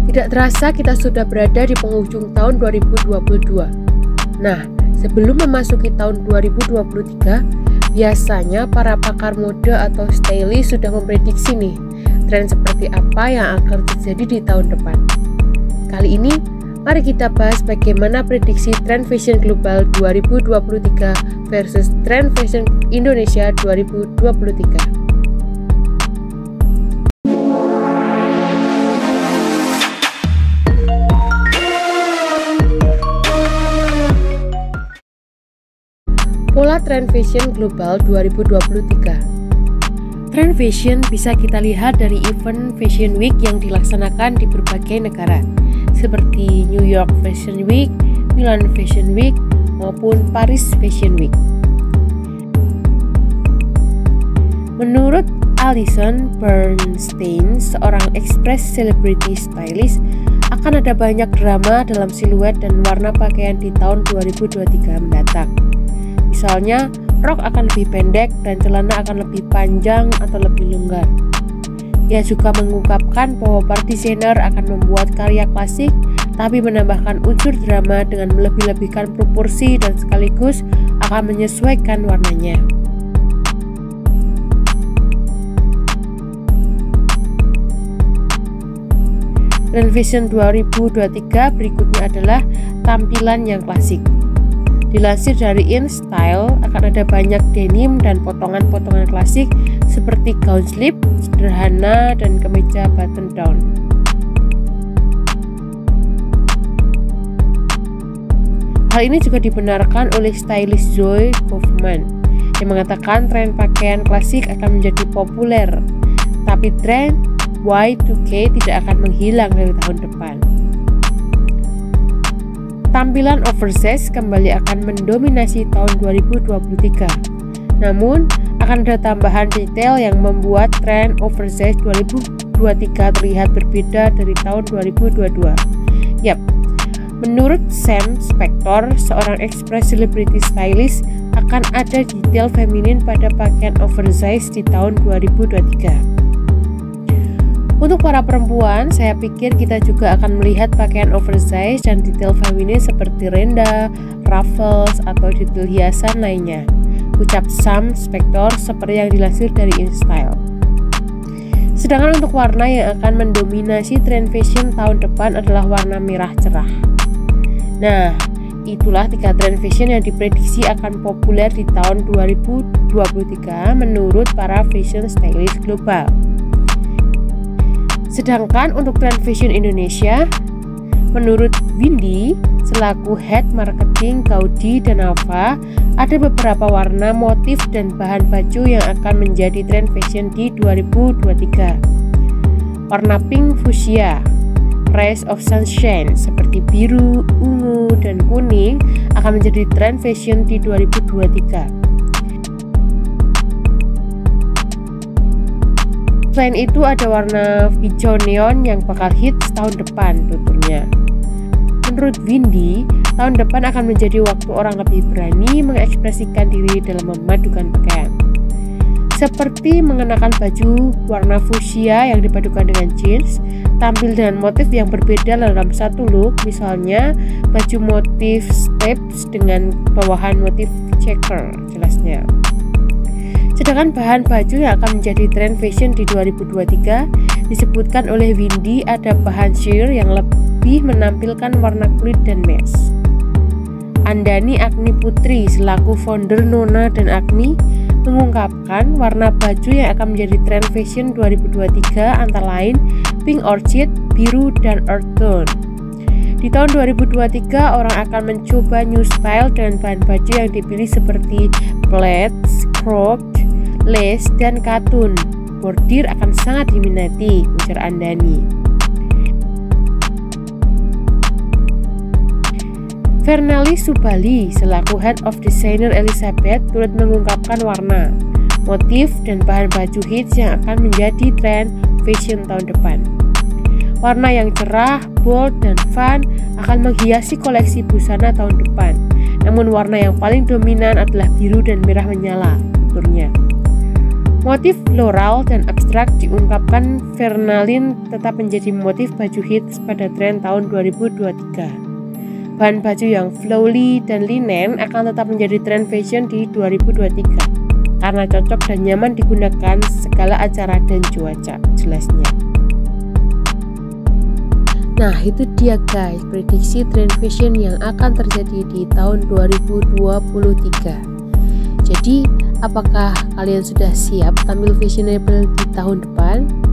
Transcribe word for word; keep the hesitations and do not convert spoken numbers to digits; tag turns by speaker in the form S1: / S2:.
S1: Tidak terasa kita sudah berada di penghujung tahun dua ribu dua puluh dua. Nah, sebelum memasuki tahun dua ribu dua puluh tiga, biasanya para pakar mode atau stylist sudah memprediksi nih tren seperti apa yang akan terjadi di tahun depan. Kali ini, mari kita bahas bagaimana prediksi tren fashion global dua ribu dua puluh tiga versus tren fashion Indonesia dua ribu dua puluh tiga. Pola tren fashion global dua ribu dua puluh tiga. Tren fashion bisa kita lihat dari event Fashion Week yang dilaksanakan di berbagai negara, seperti New York Fashion Week, Milan Fashion Week, maupun Paris Fashion Week. Menurut Alison Bernstein, seorang express celebrity stylist, akan ada banyak drama dalam siluet dan warna pakaian di tahun dua ribu dua puluh tiga mendatang. Misalnya, rok akan lebih pendek dan celana akan lebih panjang atau lebih longgar. Ia juga mengungkapkan bahwa para desainer akan membuat karya klasik, tapi menambahkan unsur drama dengan melebih-lebihkan proporsi dan sekaligus akan menyesuaikan warnanya. Tren fashion dua ribu dua puluh tiga berikutnya adalah tampilan yang klasik. Dilansir dari InStyle, akan ada banyak denim dan potongan-potongan klasik seperti gaun slip, sederhana, dan kemeja button down. Hal ini juga dibenarkan oleh stylist Zoe Kaufman yang mengatakan tren pakaian klasik akan menjadi populer, tapi tren Y two K tidak akan menghilang dari tahun depan. Tampilan oversize kembali akan mendominasi tahun dua ribu dua puluh tiga. Namun, akan ada tambahan detail yang membuat tren oversize dua ribu dua puluh tiga terlihat berbeda dari tahun dua ribu dua puluh dua. Yap, menurut Sam Spector, seorang express celebrity stylist, akan ada detail feminin pada pakaian oversize di tahun dua ribu dua puluh tiga. Untuk para perempuan, saya pikir kita juga akan melihat pakaian oversize dan detail feminin seperti renda, ruffles, atau detail hiasan lainnya, ucap Sam Spector seperti yang dilansir dari InStyle. Sedangkan untuk warna yang akan mendominasi tren fashion tahun depan adalah warna merah cerah. Nah, itulah tiga tren fashion yang diprediksi akan populer di tahun dua ribu dua puluh tiga menurut para fashion stylist global. Sedangkan untuk tren fashion Indonesia, menurut Windy selaku Head Marketing Gaudi dan Alfa, ada beberapa warna, motif, dan bahan baju yang akan menjadi tren fashion di dua ribu dua puluh tiga. Warna pink fuchsia, rays of sunshine seperti biru, ungu, dan kuning akan menjadi tren fashion di dua ribu dua puluh tiga. Selain itu ada warna hijau neon yang bakal hits tahun depan tuturnya. Menurut Windy, tahun depan akan menjadi waktu orang lebih berani mengekspresikan diri dalam memadukan pakaian. Seperti mengenakan baju warna fuchsia yang dipadukan dengan jeans, tampil dengan motif yang berbeda dalam satu look, misalnya baju motif stripes dengan bawahan motif checker jelasnya. Sedangkan bahan baju yang akan menjadi tren fashion di dua ribu dua puluh tiga disebutkan oleh Windy ada bahan sheer yang lebih menampilkan warna kulit dan mesh. Andani Agni Putri selaku founder Nona dan Agni mengungkapkan warna baju yang akan menjadi tren fashion dua ribu dua puluh tiga antara lain pink orchid, biru, dan earth tone. Di tahun dua ribu dua puluh tiga, orang akan mencoba new style dengan bahan baju yang dipilih seperti plaits, cropped, lace, dan katun. Bordir akan sangat diminati, ujar Andani. Fernali Subali selaku Head of Designer Elizabeth turut mengungkapkan warna, motif, dan bahan baju hits yang akan menjadi tren fashion tahun depan. Warna yang cerah, bold, dan fun akan menghiasi koleksi busana tahun depan. Namun warna yang paling dominan adalah biru dan merah menyala, tuturnya. Motif floral dan abstrak diungkapkan, Vernalin tetap menjadi motif baju hits pada tren tahun dua ribu dua puluh tiga. Bahan baju yang flowy dan linen akan tetap menjadi tren fashion di dua ribu dua puluh tiga karena cocok dan nyaman digunakan segala acara dan cuaca, jelasnya. Nah, itu dia guys, prediksi tren fashion yang akan terjadi di tahun dua ribu dua puluh tiga. Jadi, apakah kalian sudah siap tampil fashionable di tahun depan?